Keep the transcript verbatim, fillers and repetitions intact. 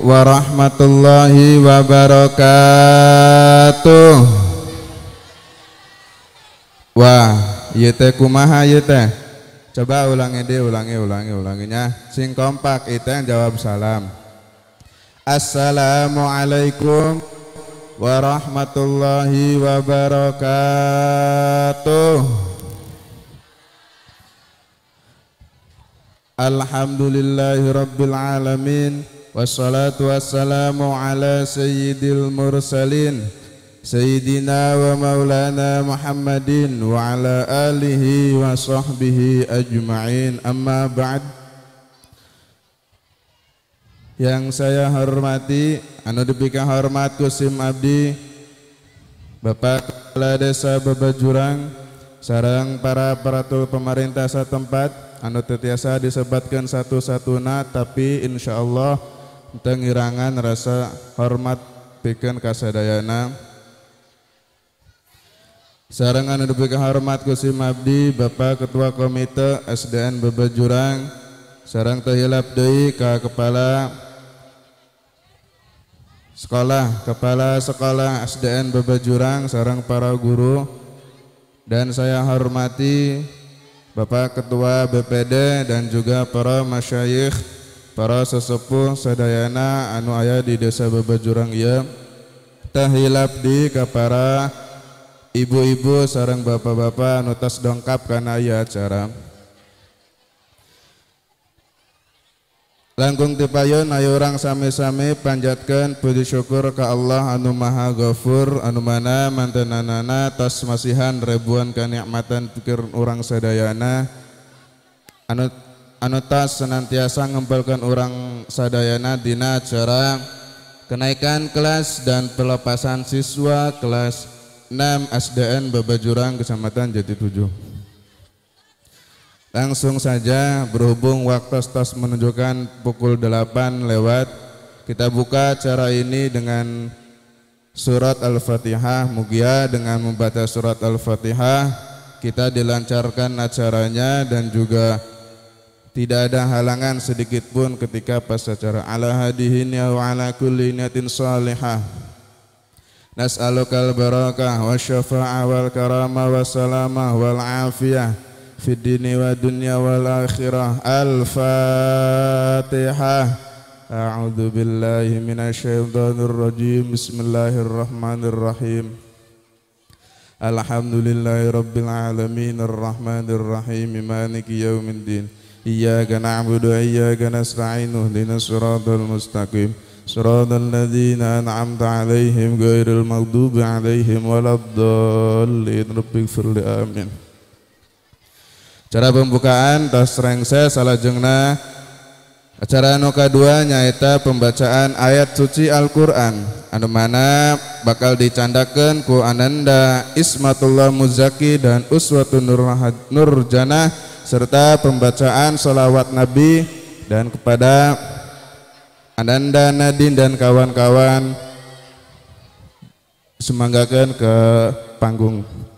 warahmatullahi wabarakatuh. Wah, ieu teh kumaha ieu teh? Coba ulangi deh, ulangi, ulangi, ulanginya. Sing kompak itu yang jawab salam. Assalamualaikum warahmatullahi wabarakatuh. Alhamdulillahi rabbil alamin. Wassalatu wassalamu ala sayyidil mursalin Sayyidina wa maulana Muhammadin wa ala alihi wa sahbihi ajma'in. Amma ba'd. Yang saya hormati, anu dipika hormat kusim abdi Bapak Kepala Desa Babajurang sareng para aparatur pemerintah satempat anu tetiasa disebatkan satu-satuna, tapi insyaallah teu ngirangan rasa hormat pikeun kasadayana. Sareng anu dipikeun hormat ku sim abdi Bapak Ketua Komite S D N Babajurang, sareng teu hilap deui ka kepala sekolah, kepala sekolah S D N Babajurang sareng para guru, dan saya hormati Bapak Ketua B P D dan juga para masyayikh, para sesepuh sadayana anu aya di Desa Babajurang ieu. Teu hilap deui ka para ibu-ibu sareng bapak-bapak anu tos dongkap kana ieu acara. Langkung tipayun ayo urang sami-sami panjatkeun puji syukur ka Allah anu Maha Ghafur, anu mana mantenanana tos masihan ribuan kanikmatan pikir urang sadayana, anu anu tos senantiasa ngempelkeun urang sadayana dina acara kenaikan kelas dan pelepasan siswa kelas enam S D N Babajurang Kecamatan Jatitujuh. Langsung saja, berhubung waktu tos menunjukkan pukul delapan lewat, kita buka acara ini dengan surat Al-Fatihah. Mugia dengan membaca surat Al-Fatihah kita dilancarkan acaranya dan juga tidak ada halangan sedikit pun ketika pas acara. Ala hadihin ya wa ala kulli niyatin salihah. Nas'alukal barakah wa syafa'ah wal karamah wa salamah wal afiyah fid dini wa dunya wal akhirah. Al-Fatihah. A'udzu billahi minasyaitonir rajim. Bismillahirrahmanirrahim. Alhamdulillahi rabbil alamin arrahmanir rahim maliki yaumiddin. Iyyaka na'budu wa iyyaka nasta'in ihdinas siratal mustaqim siratal ladzina an'amta 'alaihim ghairil maghdubi 'alaihim waladdallin. Rabbighfirli amin. Cara pembukaan tos rengse salajengna acara anu kadua nyaeta pembacaan ayat suci Al-Qur'an anu mana bakal dicandakeun ku Ananda Ismatullah Muzaki dan Uswatun Nurjanah serta pembacaan sholawat Nabi, dan kepada Ananda Nadine dan kawan-kawan semanggakeun ke panggung.